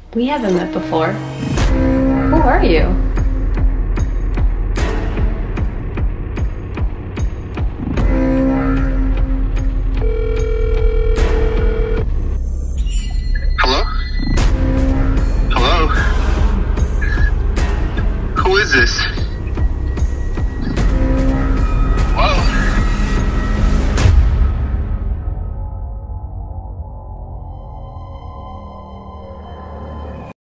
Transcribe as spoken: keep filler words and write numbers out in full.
We haven't met before. Who are you? Hello? Hello? Who is this?